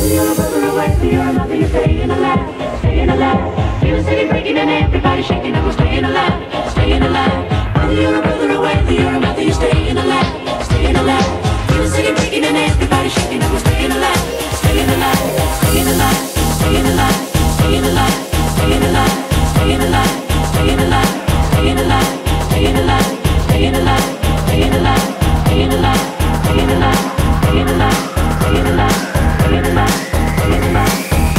you're further away, you're not, you staying alive, staying alive. Feel the city breaking and everybody shaking and we're staying alive, staying alive. Whether you're further away, you're not, you staying alive, staying alive. Feel the city breaking and everybody shaking and we're staying alive, staying alive, staying alive, staying alive, staying alive, staying alive, staying alive, staying alive, staying alive, staying alive, staying alive, staying alive, staying alive, staying alive, staying alive, staying alive, staying alive, staying alive, staying alive.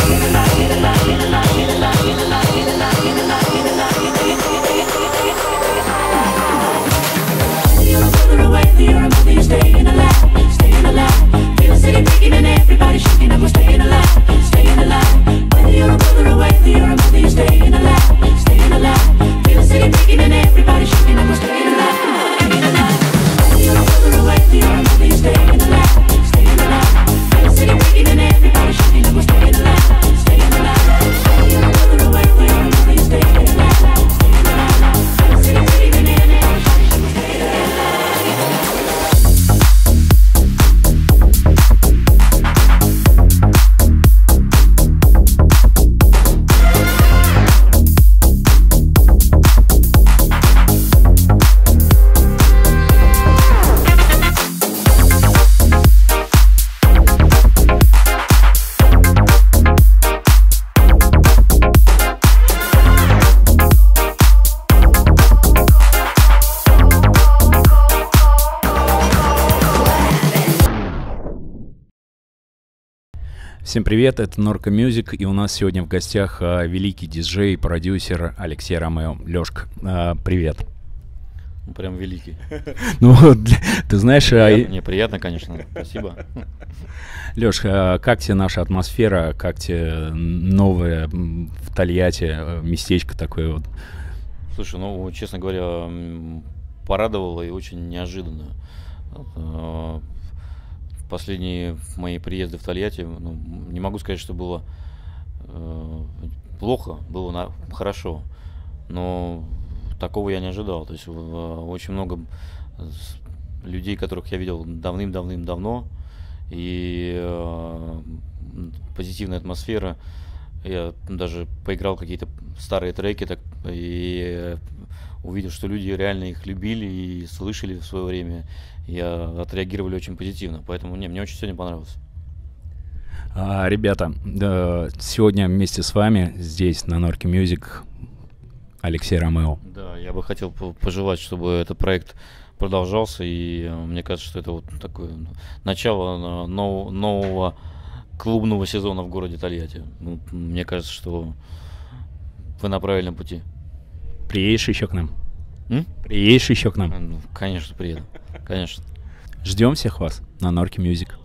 Staying alive, staying alive. Feel the city breaking and everybody shaking and we're staying alive, staying alive. Whether you're a brother or whether you're a mother, you're staying alive, staying alive. Feel the city breaking and everybody shaking and we're staying alive, staying alive. Whether you're a brother or whether you're a mother, you're staying alive, staying alive. Feel the city breaking and everybody shaking and we're staying alive, staying alive. Whether you're a brother or whether you're a mother, you're staying alive, staying alive. Feel the city breaking and everybody shaking and we're staying alive. Всем привет, это Норка Мьюзик, и у нас сегодня в гостях великий диджей и продюсер Алексей Ромео. Лёшка, привет. Прям великий. Ну, ты знаешь... Мне приятно, конечно, спасибо. Лёш, как тебе наша атмосфера, как тебе новое в Тольятти местечко такое вот? Слушай, ну, честно говоря, порадовало и очень неожиданно. Последние мои приезды в Тольятти, ну, не могу сказать, что было плохо, было хорошо, но такого я не ожидал. То есть очень много людей, которых я видел давным-давно, и позитивная атмосфера. Я даже поиграл какие-то старые треки и увидел, что люди реально их любили и слышали в свое время. Я отреагировали очень позитивно, поэтому мне очень сегодня понравилось. Ребята, сегодня вместе с вами здесь на Норке Мьюзик Алексей Ромео. Да, я бы хотел пожелать, чтобы этот проект продолжался, и мне кажется, что это вот такое начало нового клубного сезона в городе Тольятти. Ну, мне кажется, что вы на правильном пути. Приедешь еще к нам? Приедешь еще к нам? Ну, конечно, приеду. Конечно. Ждем всех вас на Норке Мьюзик.